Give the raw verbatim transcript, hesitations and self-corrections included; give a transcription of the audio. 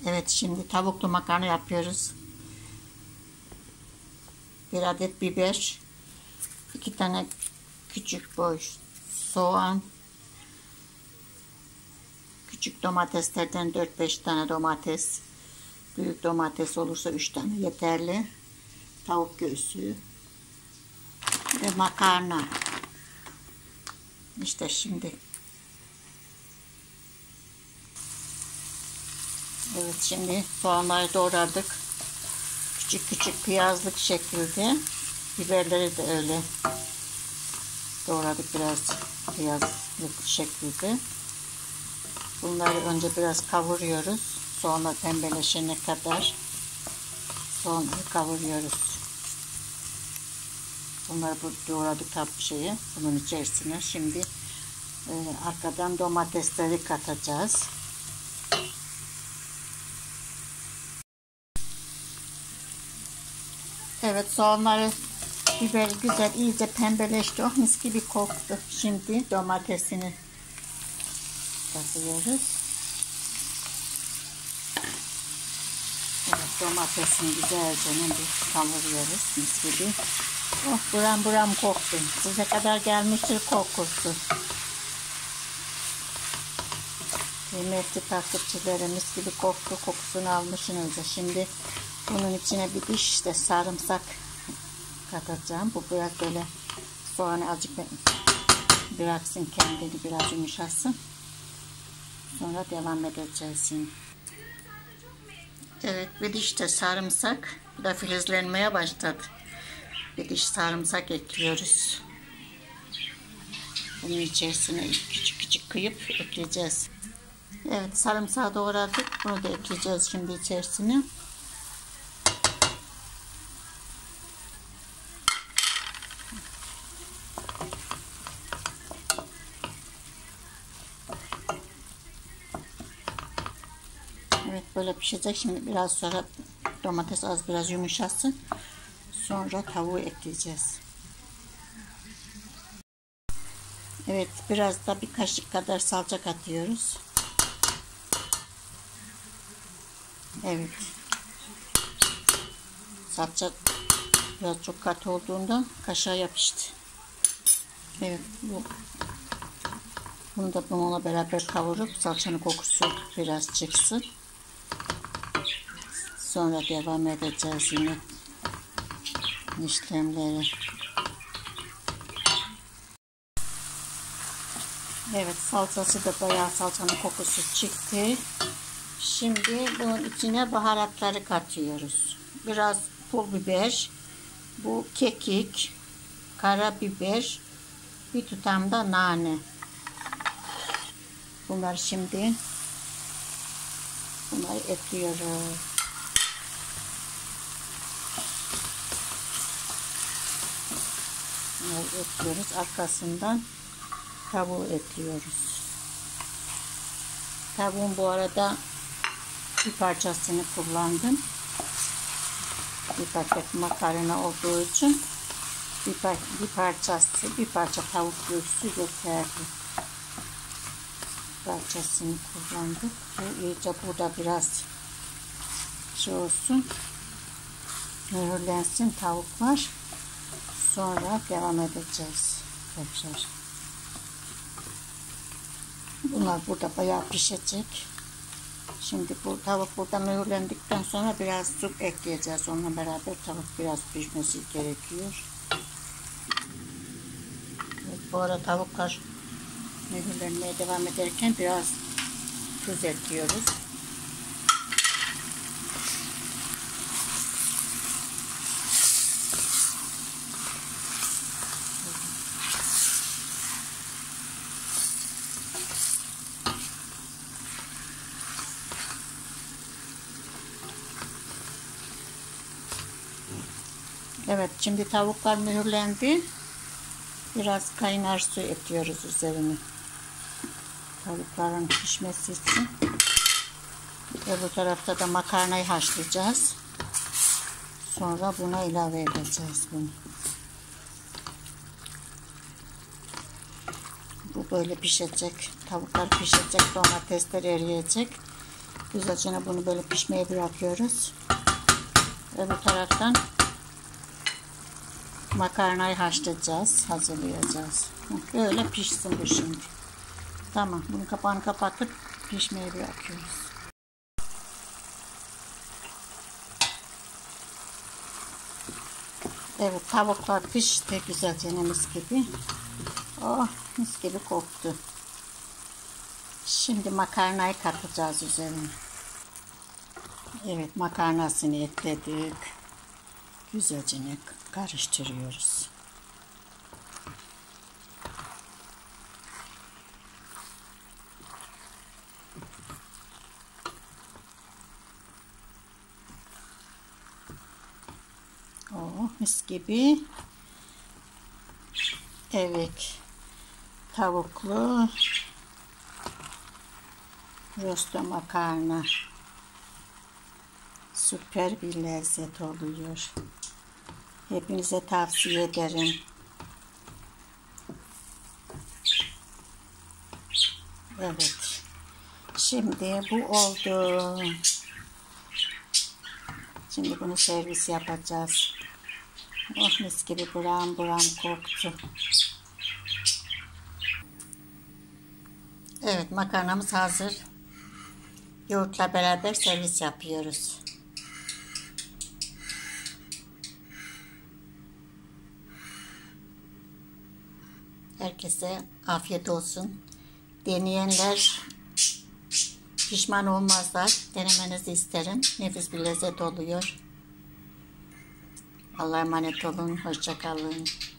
Evet, şimdi tavuklu makarna yapıyoruz. Bir adet biber, iki tane küçük boy soğan, küçük domateslerden dört beş tane domates, büyük domates olursa üç tane yeterli. Tavuk göğsü ve makarna. İşte şimdi. Evet, şimdi soğanları doğradık. Küçük küçük piyazlık şekilde. Biberleri de öyle doğradık, biraz piyazlık şekilde. Bunları önce biraz kavuruyoruz. Sonra pembeleşene kadar sonra kavuruyoruz. Bunları bu doğradık tabi şeyi bunun içerisine. Şimdi e, arkadan domatesleri katacağız. Evet, soğanları, biber güzel iyice pembeleşti. Oh, mis gibi koktu. Şimdi domatesini katıyoruz. Evet, domatesini güzelce bir kavuruyoruz mis gibi. Oh, buram buram koktu. Size kadar gelmiştir kokusu. Kıymetli takipçilerimiz gibi koktu. Kokusunu almışsınızdır. Şimdi bunun içine bir diş de sarımsak katacağım. Bu biraz böyle soğanı azıcık bıraksın, kendini biraz yumuşasın. Sonra devam edeceğiz. Evet, bir diş de sarımsak. Bu da filizlenmeye başladı. Bir diş sarımsak ekliyoruz. Bunun içerisine küçük küçük kıyıp ekleyeceğiz. Evet, sarımsağı doğradık. Bunu da ekleyeceğiz şimdi içerisine. Evet, böyle pişecek. Şimdi biraz sonra domates az biraz yumuşasın. Sonra tavuğu ekleyeceğiz. Evet, biraz da bir kaşık kadar salça katıyoruz. Evet. Salça biraz çok katı olduğunda kaşığa yapıştı. Evet, bu bunu da bununla beraber kavurup salçanın kokusu biraz çıksın. Sonra devam edeceğiz yine işlemlere. Evet, salçası da bayağı, salçanın kokusu çıktı. Şimdi bunun içine baharatları katıyoruz. Biraz pul biber, bu kekik, karabiber, bir tutam da nane. Bunları şimdi bunları ekliyoruz. Bunları ekliyoruz. Arkasından tavuğu ekliyoruz. Tavuğun bu arada bir parçasını kullandım. Bir paket makarna olduğu için bir, par bir parçası, bir parça tavuk göğsü yeterli. Parçasını kullandık. Bu iyice burada biraz şey olsun, mühürlensin tavuklar. Sonra devam edeceğiz tekrar. Bunlar burada bayağı pişecek. Şimdi bu tavuk burada mühürlendikten sonra biraz su ekleyeceğiz. Onunla beraber tavuk biraz pişmesi gerekiyor. Evet, bu arada tavuklar mühürlenmeye devam ederken biraz tuz ekliyoruz. Evet, şimdi tavuklar mühürlendi. Biraz kaynar su ekliyoruz üzerine. Tavukların pişmesi için. Öbür tarafta da makarnayı haşlayacağız. Sonra buna ilave edeceğiz bunu. Bu böyle pişecek. Tavuklar pişecek. Domatesler eriyecek. Güzelce bunu böyle pişmeye bırakıyoruz. Öbür taraftan makarnayı haşlayacağız, hazırlayacağız. Böyle pişsin bu şimdi. Tamam, bunu kapağını kapatıp pişmeye bırakıyoruz. Evet, tavuklar pişti güzelce, mis gibi. Oh, mis gibi koktu. Şimdi makarnayı katacağız üzerine. Evet, makarnasını ekledik. Güzelce karıştırıyoruz. Oh, mis gibi. Evet, tavuklu rosto makarna süper bir lezzet oluyor. Hepinize tavsiye ederim. Evet, şimdi bu oldu. Şimdi bunu servis yapacağız. Oh, mis gibi buram buram koktu. Evet, makarnamız hazır. Yoğurtla beraber servis yapıyoruz. Herkese afiyet olsun. Deneyenler pişman olmazlar. Denemenizi isterim. Nefis bir lezzet oluyor. Allah'a emanet olun. Hoşça kalın.